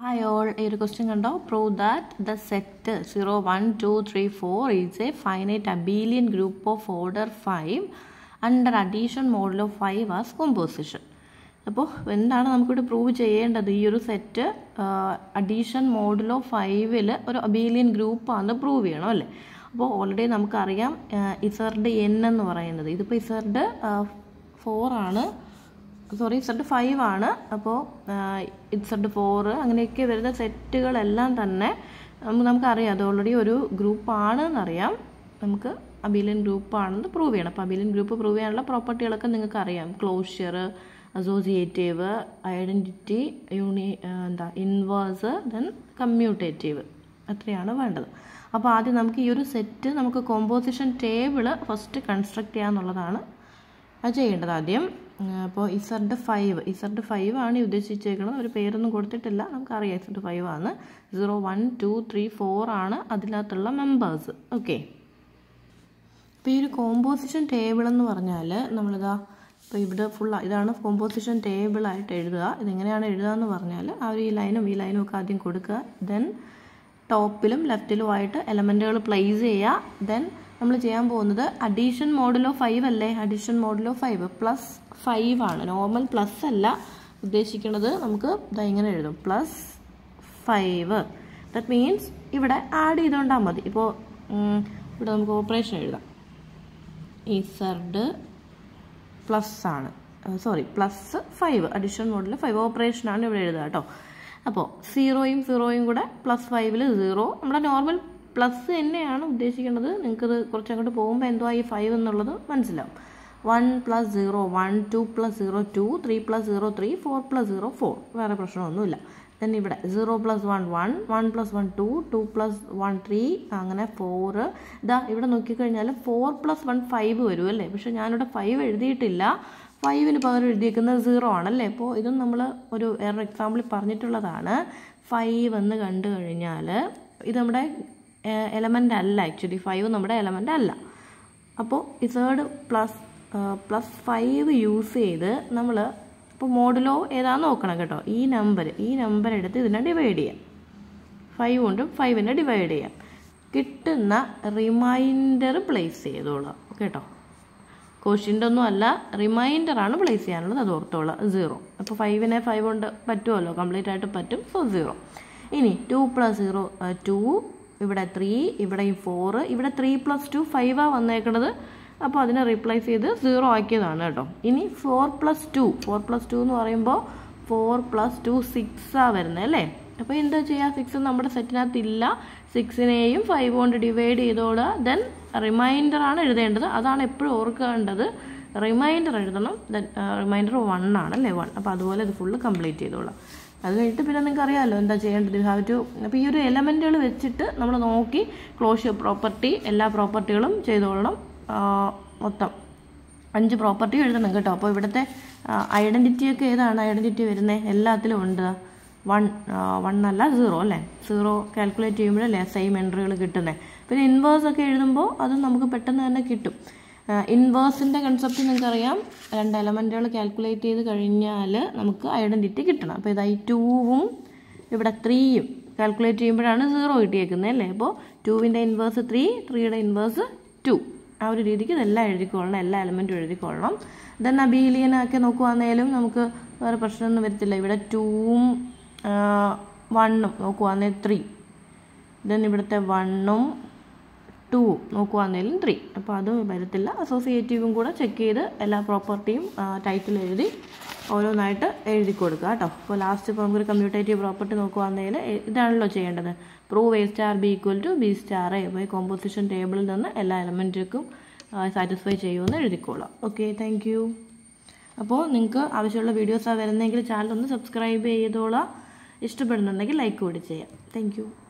Hi all, here question kando prove that the set 0 1 2 3 4 is a finite abelian group of order 5 under addition modulo 5 as composition. അപ്പോൾ എന്താണ് നമുക്കിവിടെ prove ചെയ്യേണ്ടത്? ഈ ഒരു set addition modulo 5ൽ ഒരു Abelian ഗ്രൂപ്പാണെന്ന് prove ചെയ്യണം അല്ലേ? അപ്പോൾ ഓൾറെഡി നമുക്കറിയാം ഇസഡ് എൻ എന്ന് പറയുന്നത്, ഇതിപ്പോൾ ഇസഡ് 4 ആണ്, സോറി ഇസഡ് 5 ആണ്. അപ്പോൾ ഇസഡ് 4 അങ്ങനെയൊക്കെ വരുന്ന സെറ്റുകളെല്ലാം തന്നെ നമുക്കറിയാം അത് ഓൾറെഡി ഒരു ഗ്രൂപ്പാണ് എന്നറിയാം. നമുക്ക് അബീലിയൻ ഗ്രൂപ്പാണെന്ന് പ്രൂവ് ചെയ്യണം. അപ്പോൾ അബീലിയൻ ഗ്രൂപ്പ് പ്രൂവ് ചെയ്യാനുള്ള പ്രോപ്പർട്ടികളൊക്കെ നിങ്ങൾക്ക് അറിയാം. Closure, associative, identity, inverse, then commutative, അത്രയാണ് വേണ്ടത്. അപ്പോൾ ആദ്യം നമുക്ക് ഈ ഒരു സെറ്റ് നമുക്ക് കോമ്പോസിഷൻ ടേബിൾ ഫസ്റ്റ് കൺസ്ട്രക്ട് ചെയ്യാന്നുള്ളതാണ് അത് ചെയ്യേണ്ടത് ആദ്യം. അപ്പോൾ ഇസഡ് 5 ആണ് ഉദ്ദേശിച്ചേക്കുന്നത്, ഒരു പേരൊന്നും കൊടുത്തിട്ടില്ല, നമുക്കറിയാം ഇസഡ് 5 ആണ്. 0 1 2 3 4 ആണ് അതിനകത്തുള്ള മെമ്പേഴ്സ്. ഓക്കെ, അപ്പോൾ ഈ ഒരു കോമ്പോസിഷൻ ടേബിൾ എന്ന് പറഞ്ഞാൽ നമ്മളിതാ ഇപ്പോൾ ഇവിടെ ഇതാണ് കോമ്പോസിഷൻ ടേബിളായിട്ട് എഴുതുക. ഇതെങ്ങനെയാണ് എഴുതുക എന്ന് പറഞ്ഞാൽ ആ ഒരു ഈ ലൈനും ഒക്കെ ആദ്യം കൊടുക്കുക. ദെൻ ടോപ്പിലും ലെഫ്റ്റിലുമായിട്ട് എലമെൻറ്റുകൾ പ്ലേസ് ചെയ്യുക. ദെൻ നമ്മൾ ചെയ്യാൻ പോകുന്നത് അഡീഷൻ മോഡുലോ 5 അല്ലേ? അഡീഷൻ മോഡുലോ 5 പ്ലസ് 5 ആണ്, നോർമൽ പ്ലസ് അല്ല ഉദ്ദേശിക്കുന്നത്. നമുക്ക് ഇതാ ഇങ്ങനെ എഴുതും, പ്ലസ് 5. ദാറ്റ് മീൻസ് ഇവിടെ ആഡ് ചെയ്തുകൊണ്ടാൽ മതി. ഇപ്പോൾ ഇവിടെ നമുക്ക് ഓപ്പറേഷൻ എഴുതാം. ഇസഡ് പ്ലസ് ആണ്, സോറി പ്ലസ് 5, അഡീഷൻ മോഡൽ 5 ഓപ്പറേഷനാണ് ഇവിടെ എഴുതുക കേട്ടോ. അപ്പോൾ 0യും കൂടെ പ്ലസ് 5ൽ 0, നമ്മുടെ നോർമൽ പ്ലസ് തന്നെയാണ് ഉദ്ദേശിക്കുന്നത്. നിങ്ങൾക്കത് കുറച്ചങ്ങോട്ട് പോകുമ്പോൾ എന്തോ ഈ 5 എന്നുള്ളത് മനസ്സിലാവും. 1 + 0 1, 2 + 0 2, 3 + 0 3, 4 + 0 4, വേറെ പ്രശ്നമൊന്നുമില്ല. then ഇവിടെ 0 + 1 1, 1 + 1 2, 2 + 1 3, അങ്ങനെ 4. ഇതാ ഇവിടെ നോക്കിക്കഴിഞ്ഞാൽ 4 + 1 5 വരും അല്ലേ? പക്ഷെ ഞാനിവിടെ 5 എഴുതിയിട്ടില്ല, 5ന് പകരം എഴുതിയിരിക്കുന്നത് 0 ആണല്ലേ? അപ്പോൾ ഇതും നമ്മൾ ഒരു വേറെ എക്സാമ്പിളിൽ പറഞ്ഞിട്ടുള്ളതാണ്. 5 എന്ന് കണ്ടു കഴിഞ്ഞാൽ ഇത് നമ്മുടെ എലമെൻ്റ് അല്ല, ആക്ച്വലി 5 നമ്മുടെ എലമെൻ്റ് അല്ല. അപ്പോൾ ഇസഡ് പ്ലസ് 5 യൂസ് ചെയ്ത് നമ്മൾ ഇപ്പോൾ മോഡുലോ ഏതാണെന്ന് നോക്കണം കേട്ടോ. ഈ നമ്പർ എടുത്ത് ഇതിനെ ഡിവൈഡ് ചെയ്യാം. 5 കൊണ്ടും 5നെ ഡിവൈഡ് ചെയ്യാം. കിട്ടുന്ന റിമൈൻഡർ പ്ലേസ് ചെയ്തോളാം കേട്ടോ. ക്വസ്റ്റ്യൻ്റെ ഒന്നും അല്ല, റിമൈൻഡറാണ് പ്ലേസ് ചെയ്യാനുള്ളത്, അത് ഓർത്തോളാം. 0. അപ്പോൾ 5നെ 5 കൊണ്ട് പറ്റുമല്ലോ, കംപ്ലീറ്റ് ആയിട്ട് പറ്റും. സോ 0. ഇനി 2 + 0 2, ഇവിടെ 3, ഇവിടെയും 4, ഇവിടെ 3 + 2 5 വന്നേക്കണത്. അപ്പോൾ അതിനെ റീപ്ലേസ് ചെയ്ത് 0 ആക്കിയതാണ് കേട്ടോ. ഇനി 4 + 2 എന്ന് പറയുമ്പോൾ 4 + 2 6 വരുന്നത് അല്ലേ? അപ്പോൾ എന്താ ചെയ്യുക? 6 നമ്മുടെ സെറ്റിനകത്ത് ഇല്ല. 6നെയും 5 കൊണ്ട് ഡിവൈഡ് ചെയ്തോളുക. ദെൻ റിമൈൻഡറാണ് എഴുതേണ്ടത്, അതാണ് എപ്പോഴും ഓർക്കേണ്ടത്. റിമൈൻഡർ എഴുതണം. ദെൻ റിമൈൻഡർ 1 ആണല്ലേ? 1. അപ്പോൾ അതുപോലെ ഇത് ഫുള്ള് കംപ്ലീറ്റ് ചെയ്തോളാം. അത് കഴിഞ്ഞിട്ട് പിന്നെ നിങ്ങൾക്ക് അറിയാമല്ലോ എന്താ ചെയ്യേണ്ടത്. യു ഹാവ് ടു, അപ്പോൾ ഈ ഒരു എലമെൻറ്റുകൾ വെച്ചിട്ട് നമ്മൾ നോക്കി ക്ലോഷ്യർ പ്രോപ്പർട്ടി എല്ലാ പ്രോപ്പർട്ടികളും ചെയ്തോളണം. മൊത്തം 5 പ്രോപ്പർട്ടി എഴുതണം കേട്ടോ. അപ്പോൾ ഇവിടുത്തെ ഐഡൻറ്റിറ്റിയൊക്കെ ഏതാണ് ഐഡൻറ്റിറ്റി വരുന്നത്? എല്ലാത്തിലും ഉണ്ട്. 1 അല്ല 0 അല്ലേ? 0 കാൽക്കുലേറ്റ് ചെയ്യുമ്പോഴല്ലേ സെയിം എൻട്രികൾ കിട്ടുന്നത്. പിന്നെ ഇൻവേഴ്സ് ഒക്കെ എഴുതുമ്പോൾ അത് നമുക്ക് പെട്ടെന്ന് തന്നെ കിട്ടും. ഇൻവേഴ്സിൻ്റെ കൺസെപ്റ്റ് നിങ്ങൾക്കറിയാം. 2 എലമെൻറ്റുകൾ കാൽക്കുലേറ്റ് ചെയ്ത് കഴിഞ്ഞാൽ നമുക്ക് ഐഡൻറ്റിറ്റി കിട്ടണം. അപ്പോൾ ഇതായി 2ഉം ഇവിടെ 3യും കാൽക്കുലേറ്റ് ചെയ്യുമ്പോഴാണ് 0 കിട്ടിയേക്കുന്നത് അല്ലേ? അപ്പോൾ 2ൻ്റെ ഇൻവേഴ്സ് 3, 3യുടെ ഇൻവേഴ്സ് 2. ആ ഒരു രീതിക്ക് ഇതെല്ലാം എഴുതിക്കൊള്ളണം, എല്ലാ എലമെൻറ്റും എഴുതിക്കൊള്ളണം. ദെൻ അബീലിയനൊക്കെ നോക്കുവാന്നേലും നമുക്ക് വേറെ പ്രശ്നമൊന്നും വരത്തില്ല. ഇവിടെ 2ഉം 1ഉം നോക്കുവാന്നേൽ 3, ദെൻ ഇവിടുത്തെ 1ഉം 2ഉം നോക്കുവാന്നേലും 3. അപ്പോൾ അതും വരത്തില്ല. അസോസിയേറ്റീവും കൂടെ ചെക്ക് ചെയ്ത് എല്ലാ പ്രോപ്പർട്ടിയും ടൈറ്റിൽ എഴുതി ഓരോന്നായിട്ട് എഴുതി കൊടുക്കുക കേട്ടോ. അപ്പോൾ ലാസ്റ്റ് ഇപ്പോൾ നമുക്കൊരു കമ്മ്യൂട്ടേറ്റീവ് പ്രോപ്പർട്ടി നോക്കുവാന്നേൽ ഇതാണല്ലോ ചെയ്യേണ്ടത്. Prove A * B = B * A. അപ്പോൾ ഈ കോമ്പോസിഷൻ ടേബിളിൽ നിന്ന് എല്ലാ എലമെൻറ്റിനും സാറ്റിസ്ഫൈ ചെയ്യുമെന്ന് എഴുതിക്കോളാം. Okay, thank you. അപ്പോൾ നിങ്ങൾക്ക് ആവശ്യമുള്ള വീഡിയോസാണ് വരുന്നതെങ്കിൽ ചാനൽ ഒന്ന് സബ്സ്ക്രൈബ് ചെയ്തോളാം. ഇഷ്ടപ്പെടുന്നുണ്ടെങ്കിൽ ലൈക്ക് കൂടി ചെയ്യാം. Thank U.